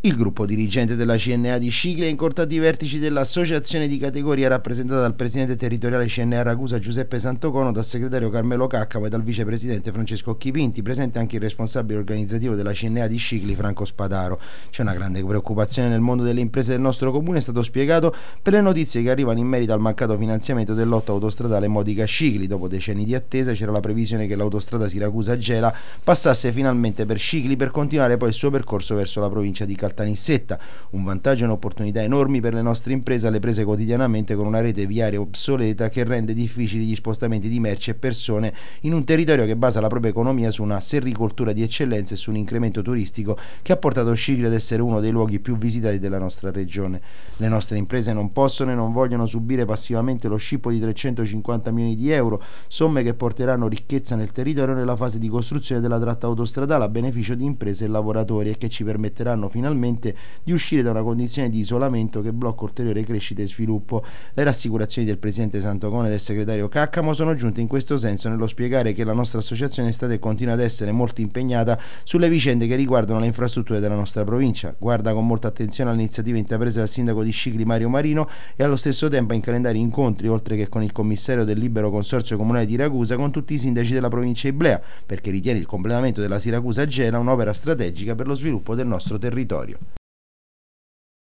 Il gruppo dirigente della CNA di Scicli ha incontrato i vertici dell'associazione di categoria rappresentata dal presidente territoriale CNA Ragusa Giuseppe Santocono, dal segretario Carmelo Caccamo e dal vicepresidente Francesco Chipinti, presente anche il responsabile organizzativo della CNA di Scicli Franco Spadaro. C'è una grande preoccupazione nel mondo delle imprese del nostro comune, è stato spiegato, per le notizie che arrivano in merito al mancato finanziamento del lotto autostradale Modica-Scicli. Dopo decenni di attesa c'era la previsione che l'autostrada Siracusa-Gela passasse finalmente per Scicli per continuare poi il suo percorso verso la provincia di Caltanissetta. Un vantaggio e un'opportunità enormi per le nostre imprese alle prese quotidianamente con una rete viaria obsoleta che rende difficili gli spostamenti di merci e persone in un territorio che basa la propria economia su una sericoltura di eccellenza e su un incremento turistico che ha portato Scicli ad essere uno dei luoghi più visitati della nostra regione. Le nostre imprese non possono e non vogliono subire passivamente lo scippo di 350 milioni di euro, somme che porteranno ricchezza nel territorio nella fase di costruzione della tratta autostradale a beneficio di imprese e lavoratori e che ci permetteranno finalmente di uscire da una condizione di isolamento che blocca ulteriore crescita e sviluppo. Le rassicurazioni del presidente Santocone e del segretario Caccamo sono giunte in questo senso nello spiegare che la nostra associazione è stata e continua ad essere molto impegnata sulle vicende che riguardano le infrastrutture della nostra provincia, guarda con molta attenzione alle iniziative intraprese dal sindaco di Scicli Mario Marino e allo stesso tempo in calendari incontri, oltre che con il commissario del libero consorzio comunale di Ragusa, con tutti i sindaci della provincia di Iblea, perché ritiene il completamento della Siracusa-Gela un'opera strategica per lo sviluppo del nostro territorio.